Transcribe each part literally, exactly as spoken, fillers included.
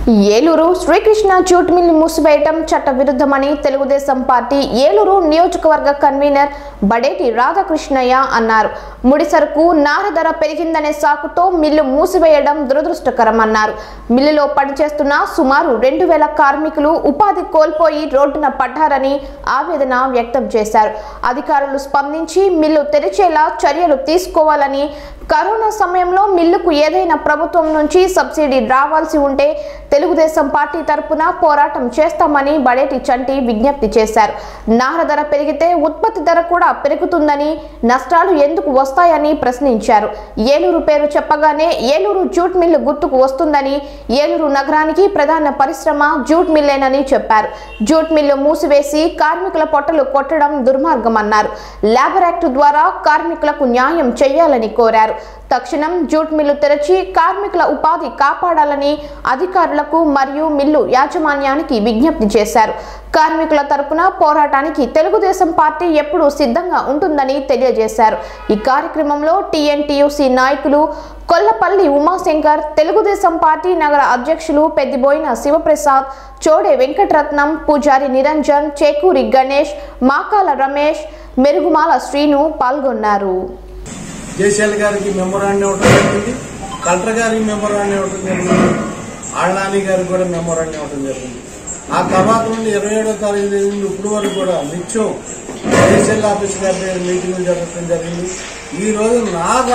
Eluru Srikrishna jute mill మూసివేయటం చట్టవిరుద్ధమని Telugu Desam party Eluru నియోజకవర్గ కన్వీనర్ బడేటి రాధాకృష్ణయ్య అన్నారు. ముడిసరుకు నార ధర పెరిగిందనే సాకుతో మిల్లు మూసివేయడం దురదృష్టకరమన్నారు. మిల్లులో పనిచేస్తున్న సుమారు రెండు వేల కార్మికులు ఉపాధి కోల్పోయి రోడ్డున పడ్డారని ఆవేదన వ్యక్తం చేశారు. అధికారులు స్పందించి మిల్లు తెరిచేలా చర్యలు తీసుకోవాలని, కరోనా సమయంలో మిల్లుకు ఏదైనా ప్రభుత్వం నుంచి సబ్సిడీ రావాల్సి ఉంటే తెలుగుదేశం పార్టీ తరపున పోరాటం చేస్తామని బడేటి చంటి విజ్ఞప్తి చేశారు. నార ధర పెరిగితే ఉత్పత్తి ధర కూడా పెరుగుతుందని, నష్టాలు ఎందుకు వస్తాయని ప్రశ్నించారు. ఏలూరు పేరు చెప్పగానే ఏలూరు జూట్ మిల్లు గుర్తుకు వస్తుందని, ఏలూరు నగరానికి ప్రధాన పరిశ్రమ జూట్ మిల్లేనని చెప్పారు. జూట్ మిల్లు మూసివేసి కార్మికుల పొట్టలు కొట్టడం దుర్మార్గమన్నారు. లేబర్ యాక్ట్ ద్వారా కార్మికులకు న్యాయం చేయాలని కోరారు. తక్షణం జూట్ మిల్లు తెరచి కార్మికుల ఉపాధి కాపాడాలని అధికారులకు మరియు మిల్లు యాజమాన్యానికి విజ్ఞప్తి చేశారు. కార్మికుల తరపున పోరాటానికి తెలుగుదేశం పార్టీ ఎప్పుడూ సిద్ధంగా ఉంటుందని తెలియజేశారు. ఈ కార్యక్రమంలో టీఎన్టీయూసీ నాయకులు కొల్లపల్లి ఉమాశంకర్, తెలుగుదేశం పార్టీ నగర అధ్యక్షులు పెద్దిబోయిన శివప్రసాద్, చోడే వెంకటరత్నం, పూజారి నిరంజన్, చేకూరి గణేష్, మాకాల రమేష్, మెరుగుమాల శ్రీను పాల్గొన్నారు. జేసీఎల్ గారికి మెమోరాండం ఇవ్వడం జరిగింది, కలెక్టర్ గారికి మెమోరాండం ఇవ్వడం జరిగింది, ఆళ్ళనాని గారికి కూడా మెమోరాండం ఇవ్వడం జరిగింది. ఆ తర్వాత నుండి ఇరవై ఏడో తారీఖు నుండి ఇప్పుడు వరకు కూడా నిత్యం జేసీఎల్ ఆఫీస్ గారి మీటింగ్లు జరగడం జరిగింది. ఈ రోజు నార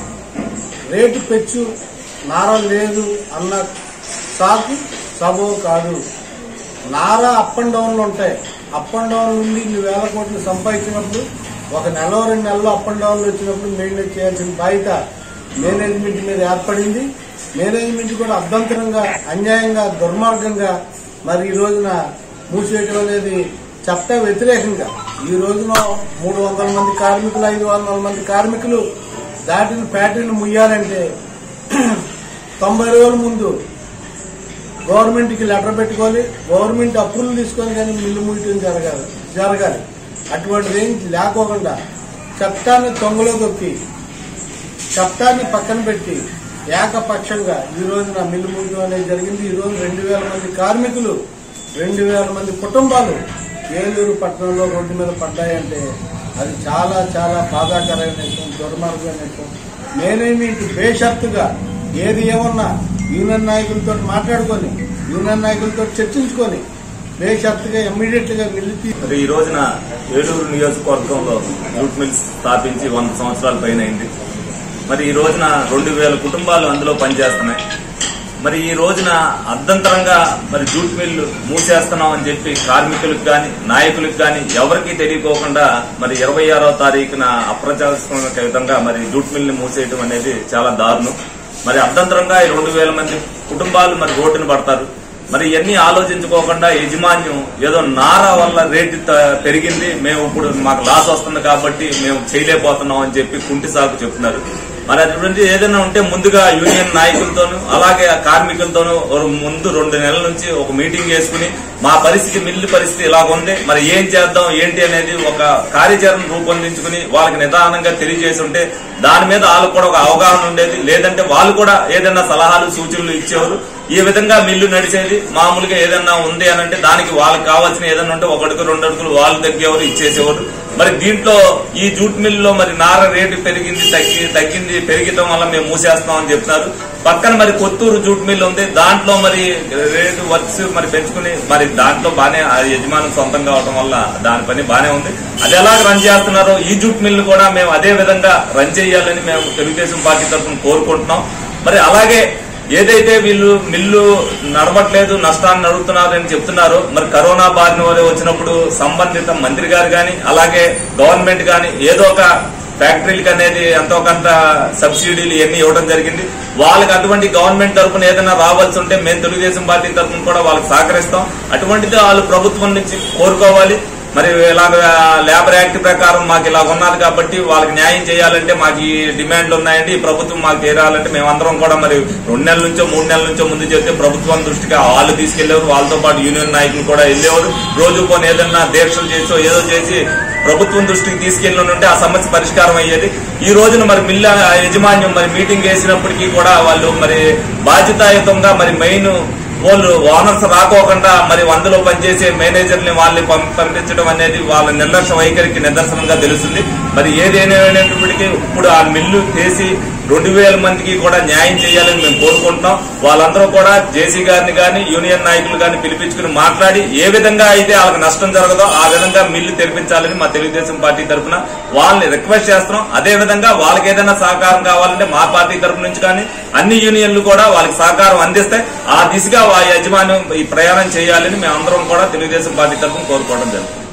రేటు పెంచు, నార లేదు అన్న సాకు సబో కాదు. నార అప్ అండ్ డౌన్లు ఉంటాయి. అప్ అండ్ డౌన్ నుండి ఇన్ని వేల కోట్లు సంపాదించినప్పుడు, ఒక నెల రెండు నెలలు అప్ అండ్ డౌన్లు వచ్చినప్పుడు మెయింటైన్ చేయాల్సిన బాధ్యత మేనేజ్మెంట్ మీద ఏర్పడింది. మేనేజ్మెంట్ కూడా అభ్యంతరంగా, అన్యాయంగా, దుర్మార్గంగా మరి ఈ రోజున మూసివేయడం అనేది చట్ట వ్యతిరేకంగా. ఈ రోజున మూడు వందల మంది కార్మికులు, ఐదు వందల మంది కార్మికులు దాటిన ఫ్యాక్టరీని ముయ్యాలంటే తొంభై రోజుల ముందు గవర్నమెంట్ కి లెటర్ పెట్టుకోవాలి, గవర్నమెంట్ అప్రూవల్ తీసుకొని కానీ మిల్లు ముయ్యటం జరగాలి జరగాలి అటువంటిది ఏం లేకోకుండా చట్టాన్ని తొంగలో తొక్కి, చట్టాన్ని పక్కన పెట్టి ఏకపక్షంగా ఈ రోజున మిల్లు ముయ్యడం అనేది జరిగింది. ఈ రోజు రెండు వేల మంది కార్మికులు, రెండు వేల మంది కుటుంబాలు ఏలూరు పట్టణంలో రోడ్డు మీద పడ్డాయంటే అది చాలా చాలా బాధాకరమైన విషయం, దుర్మార్గమైన విషయం. మేనేజ్మెంట్ బేషరతుగా ఏది ఏమన్నా యూనియన్ నాయకులతో మాట్లాడుకొని, యూనియన్ నాయకులతో చర్చించుకొని బేషరతుగా ఇమ్మీడియట్ గా మిల్లు. మరి ఈ రోజున ఏలూరు నియోజకవర్గంలో జూట్ మిల్స్ స్థాపించి వంద సంవత్సరాల పైన అయింది. మరి ఈ రోజున రెండు వేల కుటుంబాలు అందులో పనిచేస్తున్నాయి. మరి ఈ రోజున అర్ధంతరంగా మరి జూట్ మిల్లు మూసేస్తున్నాం అని చెప్పి కార్మికులకు గాని, నాయకులకు గాని ఎవరికి తెలియకోకుండా మరి ఇరవై ఆరో తారీఖున అప్రజాస్వామిక విధంగా మరి జూట్ మిల్ ని మూసేయడం అనేది చాలా దారుణం. మరి అర్ధంతరంగా ఈ రెండు వేల మంది కుటుంబాలు మరి రోడ్డున పడతారు. మరి ఇవన్నీ ఆలోచించుకోకుండా యజమాన్యం ఏదో నార వల్ల రేటు పెరిగింది, మేము ఇప్పుడు మాకు లాస్ వస్తుంది కాబట్టి మేము చేయలేకపోతున్నాం అని చెప్పి కుంటి సాగు చెప్తున్నారు. మరి అటువంటి ఏదైనా ఉంటే ముందుగా యూనియన్ నాయకులతోనూ అలాగే కార్మికులతోనూ ముందు రెండు నెలల నుంచి ఒక మీటింగ్ చేసుకుని మా పరిస్థితి, మిల్లు పరిస్థితి ఇలాగ ఉంది, మరి ఏం చేద్దాం ఏంటి అనేది ఒక కార్యాచరణ రూపొందించుకుని వాళ్ళకి నిదానంగా తెలియజేసి ఉంటే దాని మీద వాళ్ళకు కూడా ఒక అవగాహన ఉండేది. లేదంటే వాళ్ళు కూడా ఏదైనా సలహాలు సూచనలు ఇచ్చేవారు. ఈ విధంగా మిల్లు నడిచేది. మామూలుగా ఏదన్నా ఉంది అని అంటే దానికి వాళ్ళకి కావాల్సిన ఏదన్నా ఉంటే ఒకటికి రెండు అడుగులు వాళ్ళు తగ్గేవారు, ఇచ్చేసేవారు. మరి దీంట్లో ఈ జూట్ మిల్లులో మరి నార రేటు పెరిగింది, తగ్గి తగ్గింది పెరిగటం వల్ల మేము మూసేస్తున్నాం అని చెప్తున్నారు. పక్కన మరి కొత్తూరు జూట్ మిల్ ఉంది, దాంట్లో మరి రేటు వర్క్స్ మరి పెంచుకుని మరి దాంట్లో బానే యజమానం సొంతంగా అవడం వల్ల దాని పని బానే ఉంది. అది ఎలాగ రన్ చేస్తున్నారో ఈ జూట్ మిల్లు కూడా మేము అదే విధంగా రన్ చేయాలని మేము తెలుగుదేశం పార్టీ తరఫున కోరుకుంటున్నాం. మరి అలాగే ఏదైతే వీళ్ళు మిల్లు నడవట్లేదు, నష్టాన్ని నడుపుతున్నారని చెప్తున్నారో, మరి కరోనా బారిన వారు వచ్చినప్పుడు సంబంధిత మంత్రి గారు గాని అలాగే గవర్నమెంట్ గాని ఏదో ఒక ఫ్యాక్టరీలకు అనేది ఎంతో కొంత సబ్సిడీలు ఇవన్నీ ఇవ్వడం జరిగింది. వాళ్ళకి అటువంటి గవర్నమెంట్ తరఫున ఏదైనా రావాల్సి ఉంటే మేము తెలుగుదేశం పార్టీ తరఫున కూడా వాళ్ళకి సహకరిస్తాం. అటువంటిది వాళ్ళు ప్రభుత్వం నుంచి కోరుకోవాలి. మరి ఇలాగ లేబర్ యాక్ట్ ప్రకారం మాకు ఇలా ఉన్నది కాబట్టి వాళ్ళకి న్యాయం చేయాలంటే మాకు ఈ డిమాండ్లు ఉన్నాయండి, ఈ ప్రభుత్వం మాకు తీరాలంటే మేమందరం కూడా మరి రెండు నెలల నుంచో మూడు నెలల నుంచో ముందు చెప్తే ప్రభుత్వం దృష్టికి వాళ్ళు తీసుకెళ్లేవారు. వాళ్ళతో పాటు యూనియన్ నాయకులు కూడా వెళ్లేవారు. రోజు పోనీ ఏదన్నా దీక్షలు చేసో ఏదో చేసి ప్రభుత్వం దృష్టికి తీసుకెళ్లి ఉంటే ఆ సమస్య పరిష్కారం అయ్యేది. ఈ రోజున మరి మిల్ల యజమాన్యం మరి మీటింగ్ వేసినప్పటికీ కూడా వాళ్ళు మరి బాధ్యతాయుతంగా మరి మెయిన్ వాళ్ళు ఓనర్స్ రాకోకుండా మరి అందులో పనిచేసే మేనేజర్ని వాళ్ళని పంపించడం అనేది వాళ్ళ నిర్లక్ష్య వైఖరికి నిదర్శనంగా తెలుస్తుంది. మరి ఏదైనప్పటికీ ఇప్పుడు ఆ మిల్లు చేసి రెండు వేల మందికి కూడా న్యాయం చేయాలని మేము కోరుకుంటున్నాం. వాళ్ళందరూ కూడా జేసీ గారిని గాని యూనియన్ నాయకులు గాని పిలిపించుకుని మాట్లాడి ఏ విధంగా అయితే వాళ్ళకి నష్టం జరగదో ఆ విధంగా మిల్లు తెరిపించాలని మా తెలుగుదేశం పార్టీ తరఫున వాళ్ళని రిక్వెస్ట్ చేస్తున్నాం. అదే విధంగా వాళ్ళకి ఏదైనా సహకారం కావాలంటే మా పార్టీ తరఫు నుంచి కానీ అన్ని యూనియన్లు కూడా వాళ్ళకి సహకారం అందిస్తే ఆ దిశగా ఆ యజమాని ఈ ప్రయాణం చేయాలని మేము అందరం కూడా తెలుగుదేశం పార్టీ తరఫున కోరుకోవడం జరుగుతుంది.